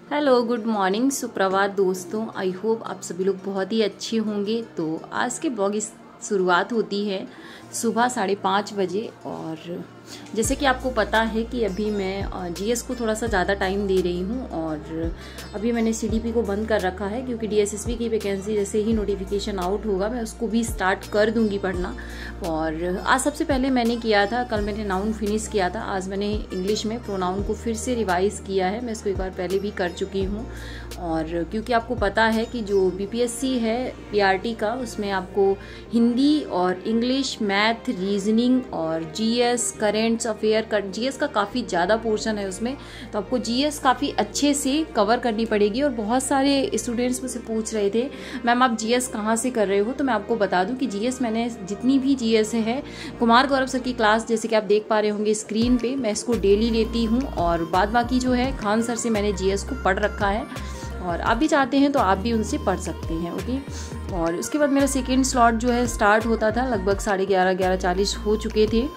Hello, good morning, सुप्रभात दोस्तों। I hope आप सभी लोग बहुत ही अच्छे होंगे। तो आज के ब्लॉग की शुरुआत होती है सुबह 5:30 बजे। और जैसे कि आपको पता है कि अभी मैं जीएस को थोड़ा सा ज़्यादा टाइम दे रही हूँ और अभी मैंने सीडीपी को बंद कर रखा है क्योंकि डीएसएसबी की वैकेंसी जैसे ही नोटिफिकेशन आउट होगा मैं उसको भी स्टार्ट कर दूँगी पढ़ना। और आज सबसे पहले मैंने किया था, कल मैंने नाउन फिनिश किया था, आज मैंने इंग्लिश में प्रोनाउन को फिर से रिवाइज़ किया है। मैं इसको एक बार पहले भी कर चुकी हूँ। और क्योंकि आपको पता है कि जो बीपीएससी है पीआरटी का, उसमें आपको हिंदी और इंग्लिश, मैथ, रीजनिंग और जीएस, करेंट्स अफेयर, जीएस का काफ़ी ज़्यादा पोर्शन है उसमें। तो आपको जीएस काफ़ी अच्छे से कवर करनी पड़ेगी। और बहुत सारे स्टूडेंट्स मुझसे पूछ रहे थे मैम आप जीएस कहाँ से कर रहे हो। तो मैं आपको बता दूं कि जीएस मैंने जितनी भी जीएस है कुमार गौरव सर की क्लास, जैसे कि आप देख पा रहे होंगे स्क्रीन पे, मैं इसको डेली लेती हूँ। और बाद बाकी जो है खान सर से मैंने जीएस को पढ़ रखा है और आप भी चाहते हैं तो आप भी उनसे पढ़ सकते हैं। ओके। और उसके बाद मेरा सेकेंड स्लॉट जो है स्टार्ट होता था, लगभग 11:30 हो चुके थे।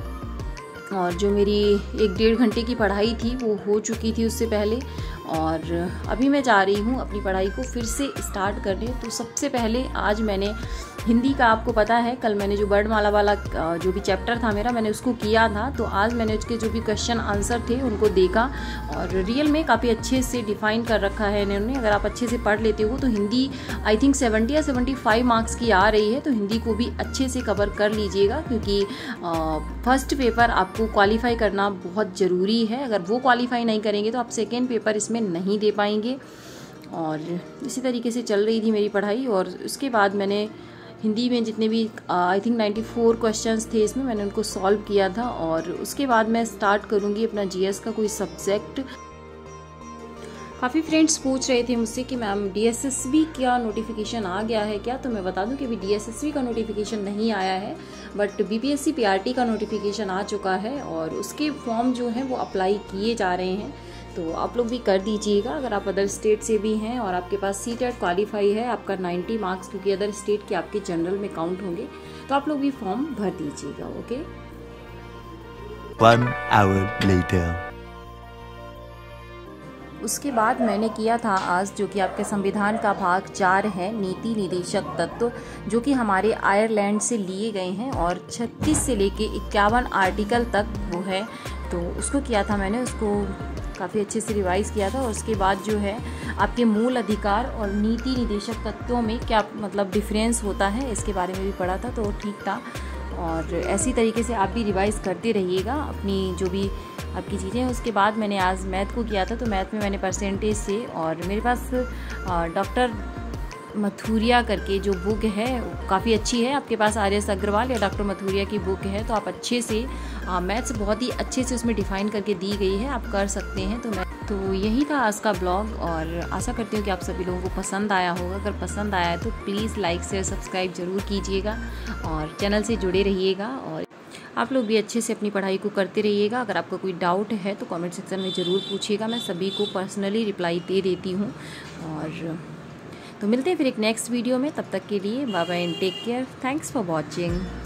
और जो मेरी 1-1.5 घंटे की पढ़ाई थी वो हो चुकी थी उससे पहले। और अभी मैं जा रही हूँ अपनी पढ़ाई को फिर से स्टार्ट करने। तो सबसे पहले आज मैंने हिंदी का, आपको पता है कल मैंने जो वर्णमाला वाला जो भी चैप्टर था मेरा, मैंने उसको किया था। तो आज मैंने उसके जो भी क्वेश्चन आंसर थे उनको देखा और रियल में काफ़ी अच्छे से डिफाइन कर रखा है इन्होंने। अगर आप अच्छे से पढ़ लेते हो तो हिंदी आई थिंक 70 या 75 मार्क्स की आ रही है। तो हिंदी को भी अच्छे से कवर कर लीजिएगा क्योंकि फर्स्ट पेपर आपको क्वालिफाई करना बहुत ज़रूरी है। अगर वो क्वालिफाई नहीं करेंगे तो आप सेकेंड पेपर इसमें नहीं दे पाएंगे। और इसी तरीके से चल रही थी मेरी पढ़ाई। और उसके बाद मैंने हिंदी में जितने भी आई थिंक 94 क्वेश्चंस थे इसमें, मैंने उनको सॉल्व किया था। और उसके बाद मैं स्टार्ट करूँगी अपना जीएस का कोई सब्जेक्ट। काफ़ी फ्रेंड्स पूछ रहे थे मुझसे कि मैम डीएसएसबी का नोटिफिकेशन आ गया है क्या। तो मैं बता दूं कि अभी डीएसएसबी का नोटिफिकेशन नहीं आया है, बट बीपीएससी पीआरटी का नोटिफिकेशन आ चुका है और उसके फॉर्म जो हैं वो अप्लाई किए जा रहे हैं। तो आप लोग भी कर दीजिएगा। अगर आप अदर स्टेट से भी हैं और आपके पास सीटेट क्वालिफाई है, आपका 90 मार्क्स क्योंकि अदर स्टेट के आपके जनरल में काउंट होंगे, तो आप लोग भी फॉर्म भर दीजिएगा। ओके। 1 hour later. उसके बाद मैंने किया था आज जो कि आपके संविधान का भाग 4 है, नीति निदेशक तत्व, जो कि हमारे आयरलैंड से लिए गए हैं और 36 से लेके 51 आर्टिकल तक वो है। तो उसको किया था मैंने, उसको काफ़ी अच्छे से रिवाइज़ किया था। और उसके बाद जो है आपके मूल अधिकार और नीति निदेशक तत्वों में क्या मतलब डिफरेंस होता है, इसके बारे में भी पढ़ा था, तो ठीक था। और ऐसी तरीके से आप भी रिवाइज़ करते रहिएगा अपनी जो भी आपकी चीज़ें हैं। उसके बाद मैंने आज मैथ को किया था। तो मैथ में मैंने परसेंटेज से, और मेरे पास डॉक्टर मथुरिया करके जो बुक है काफ़ी अच्छी है। आपके पास आर.एस. अग्रवाल या डॉक्टर मथुरिया की बुक है तो आप अच्छे से मैथ्स बहुत ही अच्छे से उसमें डिफ़ाइन करके दी गई है, आप कर सकते हैं। तो यही था आज का ब्लॉग और आशा करती हूँ कि आप सभी लोगों को पसंद आया होगा। अगर पसंद आया है तो प्लीज़ लाइक शेयर सब्सक्राइब ज़रूर कीजिएगा और चैनल से जुड़े रहिएगा। और आप लोग भी अच्छे से अपनी पढ़ाई को करते रहिएगा। अगर आपका कोई डाउट है तो कमेंट सेक्शन में ज़रूर पूछिएगा, मैं सभी को पर्सनली रिप्लाई दे देती हूँ। और तो मिलते हैं फिर एक नेक्स्ट वीडियो में, तब तक के लिए bye bye and take care. Thanks for watching.